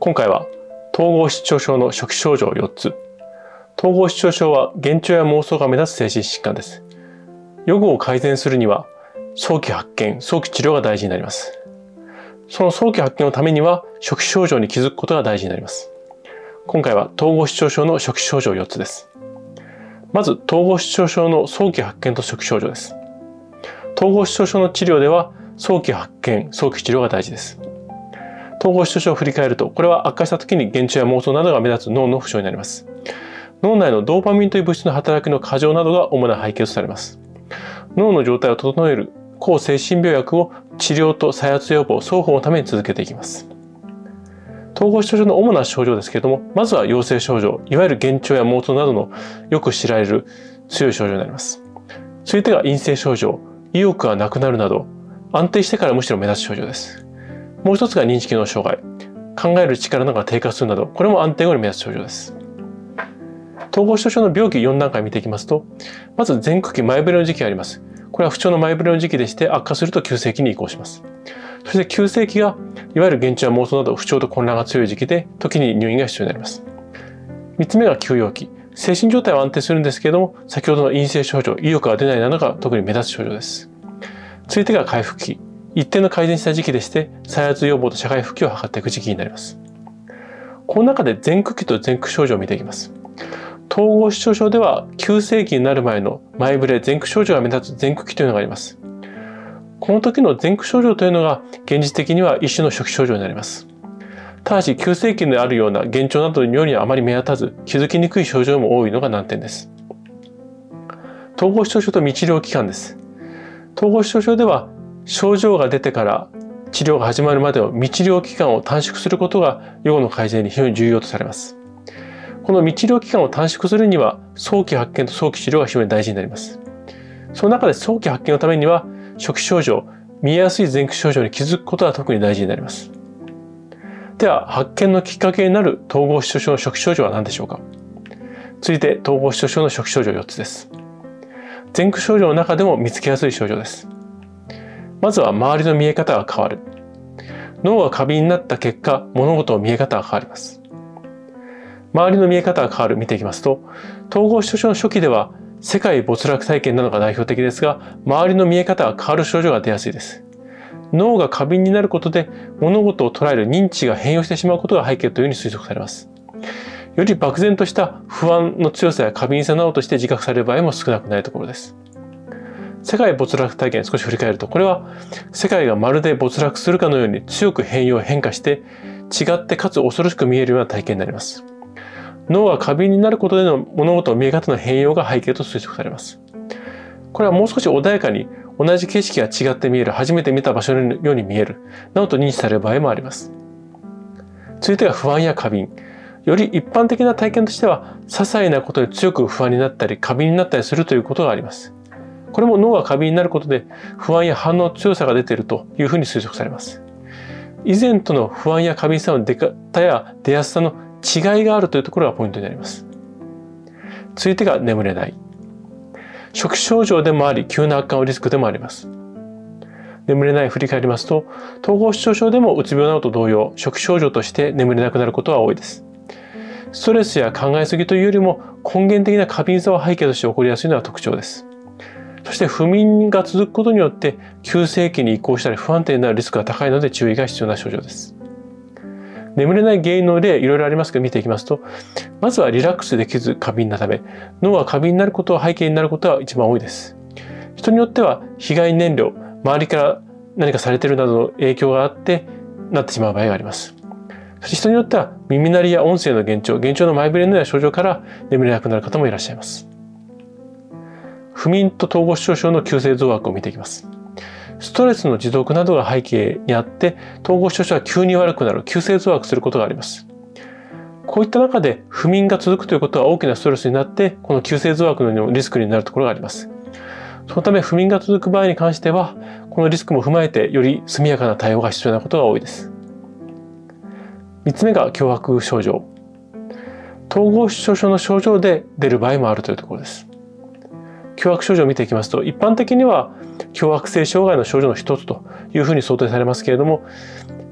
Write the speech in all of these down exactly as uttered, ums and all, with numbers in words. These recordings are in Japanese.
今回は統合失調症の初期症状よっつ。統合失調症は幻聴や妄想が目立つ精神疾患です。予後を改善するには早期発見、早期治療が大事になります。その早期発見のためには初期症状に気づくことが大事になります。今回は統合失調症の初期症状よっつです。まず統合失調症の早期発見と初期症状です。統合失調症の治療では早期発見、早期治療が大事です。統合失調症を振り返ると、これは悪化した時に幻聴や妄想などが目立つ脳の不調になります。脳内のドーパミンという物質の働きの過剰などが主な背景とされます。脳の状態を整える抗精神病薬を治療と再発予防双方のために続けていきます。統合失調症の主な症状ですけれども、まずは陽性症状、いわゆる幻聴や妄想などのよく知られる強い症状になります。続いてが陰性症状、意欲がなくなるなど安定してからむしろ目立つ症状です。もう一つが認知機能障害、考える力などが低下するなど、これも安定後に目立つ症状です。統合失調症の病期よんだんかい見ていきますと、まず前駆期前触れの時期があります。これは不調の前触れの時期でして、悪化すると急性期に移行します。そして急性期がいわゆる幻聴や妄想など不調と混乱が強い時期で、時に入院が必要になります。みっつめが休養期、精神状態は安定するんですけれども、先ほどの陰性症状、意欲が出ないなどが特に目立つ症状です。続いてが回復期、一定の改善した時期でして、再発予防と社会復帰を図っていく時期になります。この中で前駆期と前駆症状を見ていきます。統合失調症では急性期になる前の前触れ、前駆症状が目立つ前駆期というのがあります。この時の前駆症状というのが現実的には一種の初期症状になります。ただし急性期であるような幻聴などのようにはあまり目立たず、気づきにくい症状も多いのが難点です。統合失調症と未治療期間です。統合失調症では症状が出てから治療が始まるまでの未治療期間を短縮することが予後の改善に非常に重要とされます。この未治療期間を短縮するには早期発見と早期治療が非常に大事になります。その中で早期発見のためには初期症状、見えやすい前駆症状に気づくことが特に大事になります。では発見のきっかけになる統合失調症の初期症状は何でしょうか。続いて統合失調症の初期症状よっつです。前駆症状の中でも見つけやすい症状です。まずは周りの見え方が変わる。脳が過敏になった結果、物事の見え方が変わります。周りの見え方が変わる見ていきますと、統合失調症の初期では世界没落体験などが代表的ですが、周りの見え方が変わる症状が出やすいです。脳が過敏になることで物事を捉える認知が変容してしまうことが背景というふうに推測されます。より漠然とした不安の強さや過敏さなどとして自覚される場合も少なくないところです。世界没落体験少し振り返ると、これは世界がまるで没落するかのように強く変容変化して違ってかつ恐ろしく見えるような体験になります。脳が過敏になることでの物事の見え方の変容が背景と推測されます。これはもう少し穏やかに同じ景色が違って見える、初めて見た場所のように見えるなどと認知される場合もあります。続いては不安や過敏。より一般的な体験としては、些細なことで強く不安になったり過敏になったりするということがあります。これも脳が過敏になることで不安や反応の強さが出ているというふうに推測されます。以前との不安や過敏さの出方や出やすさの違いがあるというところがポイントになります。続いてが眠れない。初期症状でもあり、急な悪化のリスクでもあります。眠れない振り返りますと、統合失調症でもうつ病などと同様、初期症状として眠れなくなることは多いです。ストレスや考えすぎというよりも根源的な過敏さを背景として起こりやすいのが特徴です。そして不眠が続くことによって急性期に移行したり不安定になるリスクが高いので注意が必要な症状です。眠れない原因の例いろいろありますが見ていきますと、まずはリラックスできず過敏なため、脳が過敏になることは背景になることが一番多いです。人によっては被害燃料、周りから何かされているなどの影響があってなってしまう場合があります。そして人によっては耳鳴りや音声の幻聴、幻聴の前触れのような症状から眠れなくなる方もいらっしゃいます。不眠と統合失調症の急性増悪を見ていきます。ストレスの持続などが背景にあって統合失調症は急に悪くなる、急性増悪することがあります。こういった中で不眠が続くということは大きなストレスになってこの急性増悪のリスクになるところがあります。そのため不眠が続く場合に関してはこのリスクも踏まえてより速やかな対応が必要なことが多いです。みっつめが強迫症状。統合失調症の症状で出る場合もあるというところです。強迫症状を見ていきますと、一般的には強迫性障害の症状の一つというふうに想定されますけれども、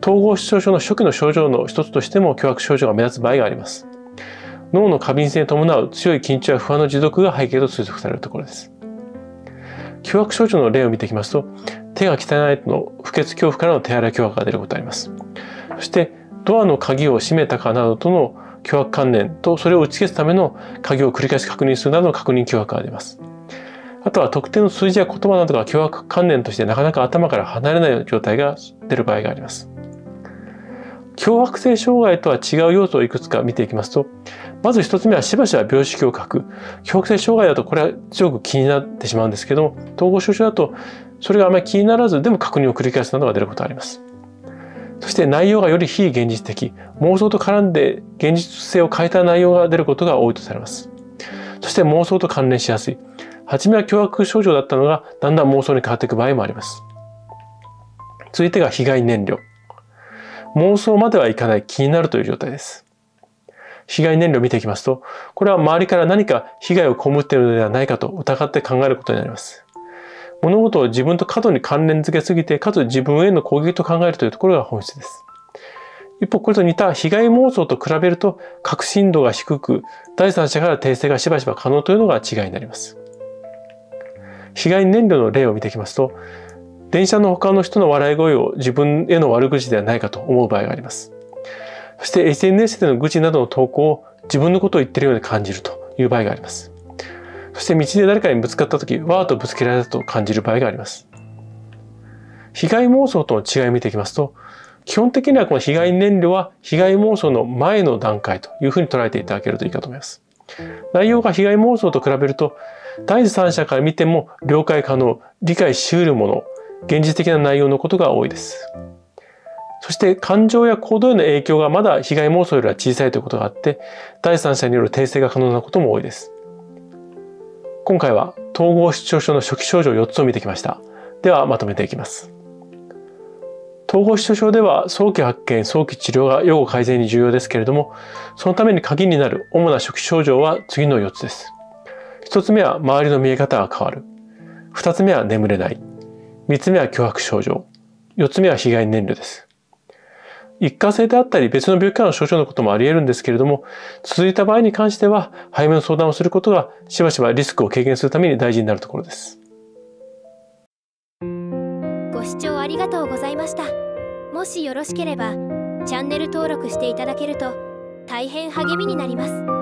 統合失調症の初期の症状の一つとしても強迫症状が目立つ場合があります。脳の過敏性に伴う強い緊張や不安の持続が背景と推測されるところです。強迫症状の例を見ていきますと、手が汚いとの不潔恐怖からの手洗い脅迫が出ることがあります。そしてドアの鍵を閉めたかなどとの脅迫観念と、それを打ち消すための鍵を繰り返し確認するなどの確認脅迫が出ます。あとは特定の数字や言葉などが脅迫観念としてなかなか頭から離れない状態が出る場合があります。強迫性障害とは違う要素をいくつか見ていきますと、まず一つ目はしばしば病死胸郭。強迫性障害だとこれは強く気になってしまうんですけども、統合失調症だとそれがあまり気にならずでも確認を繰り返すなどが出ることがあります。そして内容がより非現実的、妄想と絡んで現実性を変えた内容が出ることが多いとされます。そして妄想と関連しやすい。初めは強迫症状だったのがだんだん妄想に変わっていく場合もあります。続いてが被害燃料。妄想まではいかない気になるという状態です。被害燃料を見ていきますと、これは周りから何か被害を被っているのではないかと疑って考えることになります。物事を自分と過度に関連付けすぎて、かつ自分への攻撃と考えるというところが本質です。一方、これと似た被害妄想と比べると確信度が低く、第三者から訂正がしばしば可能というのが違いになります。被害燃料の例を見ていきますと、電車の他の人の笑い声を自分への悪口ではないかと思う場合があります。そして エスエヌエス での愚痴などの投稿を自分のことを言っているように感じるという場合があります。そして道で誰かにぶつかった時、わーっとぶつけられたと感じる場合があります。被害妄想との違いを見ていきますと、基本的にはこの被害燃料は被害妄想の前の段階というふうに捉えていただけるといいかと思います。内容が被害妄想と比べると、第三者から見ても了解可能、理解し得るもの、現実的な内容のことが多いです。そして感情や行動への影響がまだ被害妄想よりは小さいということがあって、第三者による訂正が可能なことも多いです。今回は統合失調症の初期症状よっつを見てきました。ではまとめていきます。統合失調症では早期発見、早期治療が予後改善に重要ですけれども、そのために鍵になる主な初期症状は次のよっつです。ひとつめは周りの見え方が変わる。ふたつめは眠れない。みっつめは強迫症状。よっつめは被害燃料です。一過性であったり別の病気からの症状のこともあり得るんですけれども、続いた場合に関しては早めの相談をすることがしばしばリスクを軽減するために大事になるところです。 ご視聴ありがとうございました。もしよろしければチャンネル登録していただけると大変励みになります。